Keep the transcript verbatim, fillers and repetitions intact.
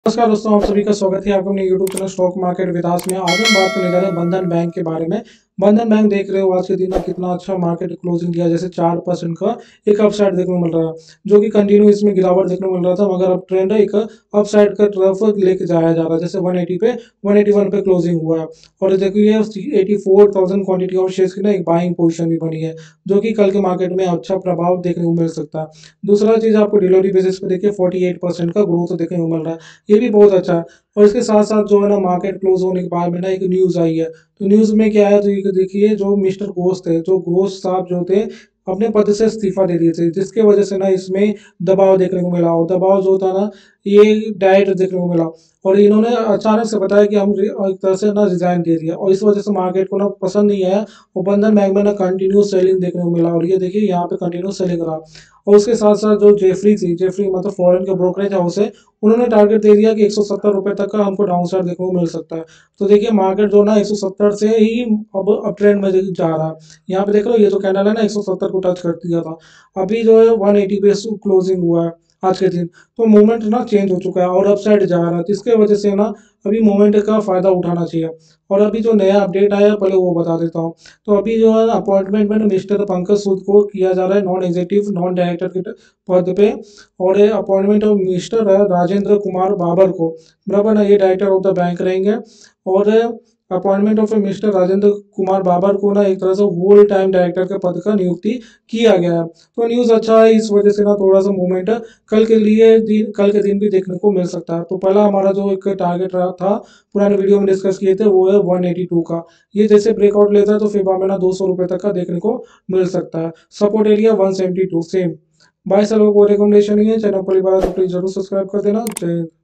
नमस्कार दोस्तों, आप सभी का स्वागत है आपके अपने YouTube channel stock market Vikas में। आज हम बात करने जा रहे हैं बंधन बैंक के बारे में। बंधन बैंक देख रहे हो आज के दिन में कितना अच्छा मार्केट क्लोजिंग दिया, जैसे चार परसेंट का एक अपसाइड देखने को मिल रहा है, जो कि कंटिन्यू इसमें गिरावट देखने को मिल रहा था, मगर अब ट्रेंड है एक अपसाइड का तरफ लेके जाया जा रहा है। जैसे वन एटी पे वन एटी वन पे क्लोजिंग हुआ है और देखिए eighty four thousand quantity of shares की ना एक बाइंग पोजीशन भी बनी है, जो कि कल के मार्केट में अच्छा प्रभाव देखने को मिल सकता है। दूसरा चीज आपको डिलीवरी बेसिस पे देखिए फोर्टी एट परसेंट का ग्रोथ देखने को मिल रहा है, ये भी बहुत अच्छा है। और इसके साथ साथ जो है ना मार्केट क्लोज होने के बाद में ना एक न्यूज आई है, तो न्यूज में क्या है, तो ये देखिए जो मिस्टर घोष थे, जो घोष साहब जो थे अपने पद से इस्तीफा दे दिए थे, जिसके वजह से ना इसमें दबाव देखने को मिला। और दबाव जो था ना ये डायरेक्ट देखने को मिला और इन्होंने अचानक से बताया कि हम एक तरह से ना रिजाइन दे दिया, और इस वजह से मार्केट को ना पसंद नहीं आया और बंधन बैंक में ना कंटिन्यू सेलिंग देखने को मिला। और ये देखिए यहाँ पे कंटिन्यू सेलिंग रहा। और उसके साथ साथ जो जेफरी थी, जेफरी मतलब फॉरेन के ब्रोकरेज हाउस है, उन्होंने टारगेट दे दिया कि एक सौ सत्तर रुपए तक का हमको डाउन साइड देखने को मिल सकता है। तो देखिए मार्केट जो ना एक सौ सत्तर से ही अब अप ट्रेंड में जा रहा है। यहाँ पे देख लो ये जो कैंडल है ना एक सौ सत्तर को टच कर दिया था, अभी जो है वन एटी पे क्लोजिंग हुआ है आज के दिन। तो मूवमेंट ना चेंज हो चुका है और अपसाइड जा रहा है, तो इसके वजह से ना अभी मूवमेंट का फायदा उठाना चाहिए। और अभी जो नया अपडेट आया पहले वो बता देता हूँ। तो अभी जो है अपॉइंटमेंट में मिस्टर पंकज सूद को किया जा रहा है नॉन एग्जीक्यूटिव नॉन डायरेक्टर के पद पे, और appointment of mister Rajendra Kumar Babar को, बराबर ना, ये डायरेक्टर ऑफ द बैंक रहेंगे। और appointment of mister Rajendra Kumar Babar को ना एक तरह से होल टाइम डायरेक्टर के पद का नियुक्ति किया गया है। तो न्यूज़ अच्छा है, इस वजह से ना थोड़ा सा मूवमेंट कल के लिए दिन कल के दिन भी देखने को मिल सकता है। तो पहला हमारा जो एक टारगेट रहा था, पुराने वीडियो में डिस्कस किए थे, वो है वन एटी टू का। ये जैसे ब्रेकआउट लेता है तो फिर हमें ना दो सौ रुपये तक का देखने को मिल सकता है। Support area one seventy two same. बाईस लोगों को रिकमेंडेशन ही है, चैनल पर बार तो प्लीज जरूर सब्सक्राइब कर देना। जय हिंद।